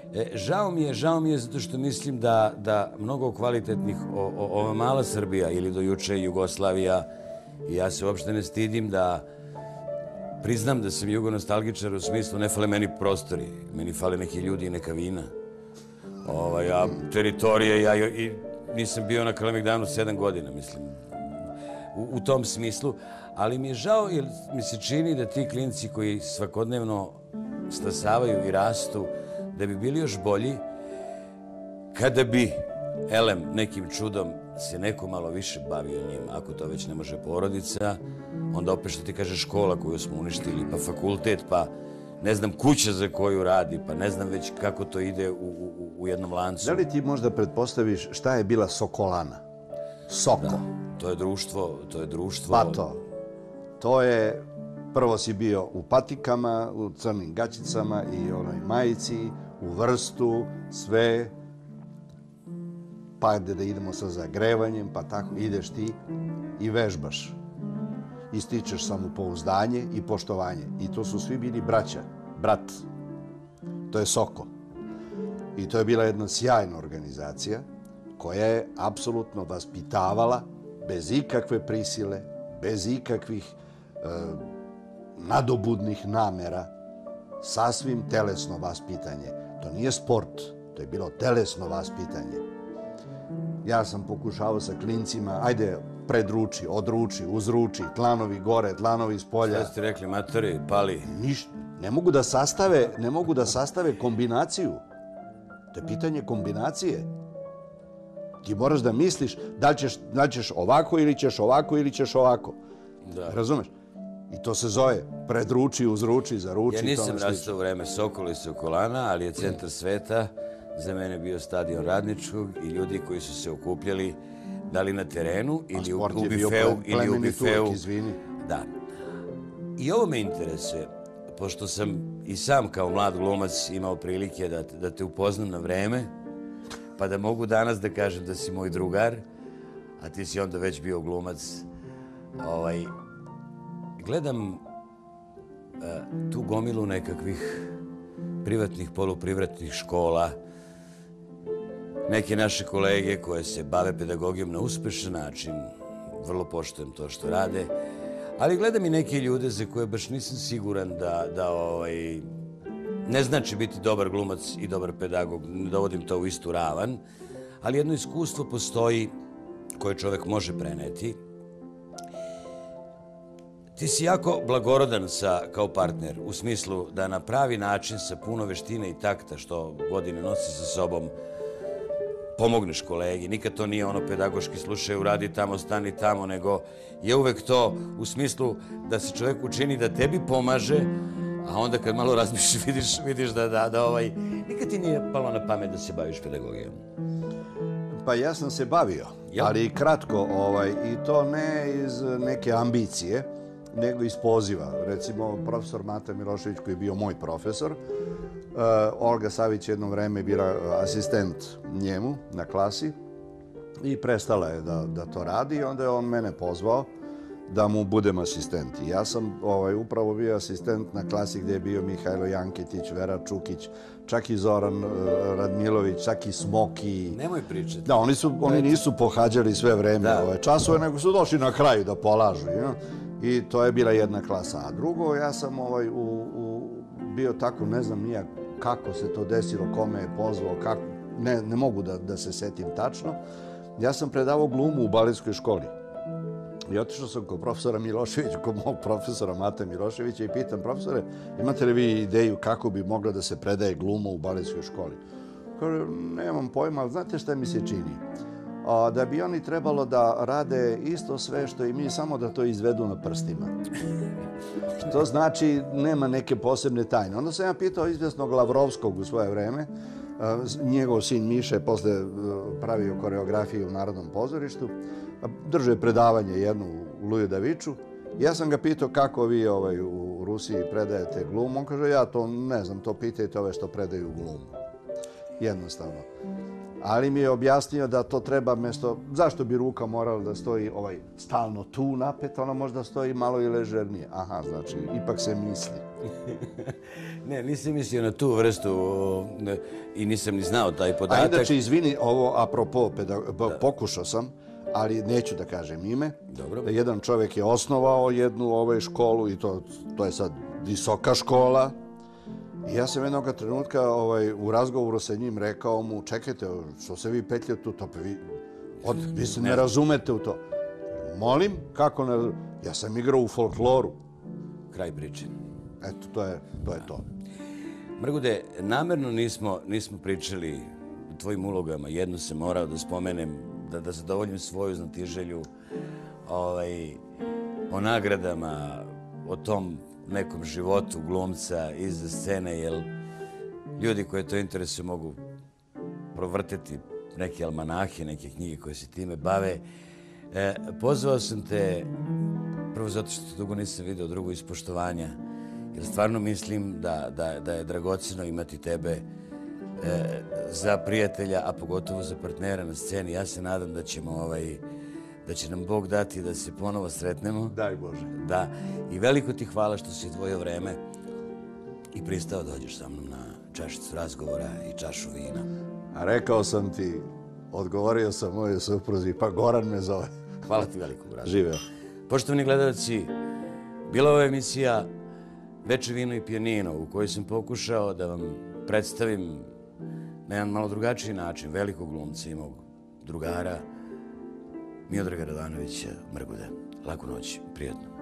Žao mi je zato što mislim da mnogo kvalitetnih, ova mala Srbija ili do juče Jugoslavija, i ja se uopšte ne stidim da priznam da sam jugonostalgičar u smislu ne fale meni prostori, meni fale neki ljudi i neka vina. Teritorije, ja nisam bio na Kalemegdanu 7 godina, mislim, u tom smislu, ali mi je žao jer mi se čini da ti klinci koji svakodnevno stasavaju i rastu, da bi bili još bolji kada bi, elem, nekim čudom se neko malo više bavio njima. Ako to već ne može porodica, onda opet što ti kaže škola koju smo uništili, pa fakultet, pa ne znam kuća za koju radi, pa ne znam već kako to ide u jednom lancu. Da li ti možda pretpostaviš šta je bila Sokolana? Soko. Da, to je društvo. Bato. To je, prvo si bio u patikama, u crnim gaćicama i onoj majici, u vrstu, sve, pa da idemo sa zagrevanjem, pa tako ideš ti i vežbaš. I stičeš samopouzdanje i poštovanje. I to su svi bili braća, brat. To je Soko. I to je bila jedna sjajna organizacija koja je apsolutno vaspitavala bez ikakve prisile, bez ikakvih nadobudnih namera, sasvim telesno vaspitanje. To nije sport, to je bilo telesno vaspitanje. Ja sam pokušavao sa klincima, ajde, predruči, odruči, uzruči, tlanovi gore, tlanovi s polja. Šta ste rekli, matori, pali? Ništa. Ne mogu da sastave kombinaciju. To je pitanje kombinacije. Ti moraš da misliš da li ćeš ovako ili ćeš ovako ili ćeš ovako. Da. Razumeš? I to se zove predruči, uzruči, zaruči. Ja nisam rastao u vreme Sokola i Sokolana, ali je centar sveta za mene bio stadion Radničkog i ljudi koji su se okupljali da li na terenu ili u bifeu. Da. I ovo me interesuje, pošto sam i sam kao mlad glumac imao prilike da te upoznam na vreme, pa da mogu danas da kažem da si moj drugar, a ti si onda već bio glumac. Gledam tu gomilu nekakvih privatnih, poluprivatnih škola, neke naše kolege koje se bave pedagogijom na uspešan način, vrlo poštujem to što rade, ali gledam i neke ljude za koje baš nisam siguran da ne znači biti dobar glumac i dobar pedagog, ne dovodim to u istu ravan, ali jedno iskustvo postoji koje čovek može preneti. Ti si jako blagorodan kao partner, u smislu da na pravi način sa puno veštine i takta, što godine nosi sa sobom, pomogneš kolegi. Nikad to nije ono pedagoški slušaj, uradi tamo, stani tamo, nego je uvek to u smislu da se čovjek učini da tebi pomaže, a onda kad malo razmišljaš vidiš da nikad ti nije palo na pamet da se baviš pedagogijom. Pa ja sam se bavio, ali i kratko, i to ne iz neke ambicije, nego iz poziva. Recimo, profesor Mata Milošević, koji je bio moj profesor, Olga Savić jedno vreme je bila asistent njemu na klasi i prestala je da to radi. Onda je on mene pozvao da mu budem asistent. I ja sam upravo bio asistent na klasi gdje je bio Mihajlo Janketić, Vera Čukić, čak i Zoran Radmilović, čak i Smoki. Nemoj pričati. Da, oni nisu pohađali sve vreme ove časove, nego su došli na kraju da polažu. I to je bila jedna klasa. A drugo, ja sam bio tako, ne znam nijak kako se to desilo, kome je pozvao, kako, ne mogu da se setim tačno. Ja sam predavao glumu u baletskoj školi. I otišao sam kod profesora Miloševića, kod mog profesora Mate Miloševića i pitam, profesore, imate li vi ideju kako bi mogla da se predaje gluma u baletskoj školi? Kaže, nemam pojma, ali znate šta mi se čini? Da bi oni trebalo da rade isto sve što i mi, samo da to izvedu na prstima. Što znači nema neke posebne tajne. Onda sam ja pitao izvjesnog Lavrovskog u svoje vreme, njegov sin Miša je posle pravio koreografiju u Narodnom pozorištu, držao je predavanje jedno u Lujedaviću. Ja sam ga pitao kako vi u Rusiji predajete glumu. On kaže, ja to ne znam, to pitajte ove što predaju glumu. Jednostavno. Ali mi je objasnio da to treba mjesto, zašto bi ruka morala da stoji stalno tu napeta, ona možda stoji malo i ležernije. Aha, znači, ipak se misli. Ne, nisam mislio na tu vrstu i nisam ni znao taj podatak. A inače, izvini, ovo apropo, pokušao sam, ali neću da kažem ime. Dobro. Jedan čovjek je osnovao jednu školu i to je sad visoka škola. I ja sam jednog trenutka u razgovoru sa njim rekao mu, čekajte, što se vi petljate u to? Vi se ne razumete u to. Molim, kako ne... Ja sam igrao u folkloru. Kraj priče. Eto, to je to. Mrgude, namerno nismo pričali o tvojim ulogama. Jednu sam morao da spomenem, da zadovoljim svoju znatiželju o nagradama, o tom nekom životu glumca iza scene, jer ljudi koje to interesuje mogu provrteti neke almanahe, neke knjige koje se time bave. Pozvao sam te, prvo zato što dugo nisam vidio, drugo iz poštovanja, jer stvarno mislim da je dragoceno imati tebe za prijatelja, a pogotovo za partnera na sceni. Ja se nadam da će nam Bog dati da se ponovo sretnemo. Daj Bože. Da. I veliko ti hvala što si odvojio vreme i pristao dođeš sa mnom na čašicu razgovora i čašu vina. A rekao sam ti, odgovorio sam mojoj supruzi, pa Goran me zove. Hvala ti veliko, brate. Živeo. Poštovani gledalci, bila ova emisija Veče vino i pijanino u kojoj sam pokušao da vam predstavim na jedan malo drugačiji način velikog glumca i mog drugara Miodraga Radanovića Mrgude. Laku noć, prijatno.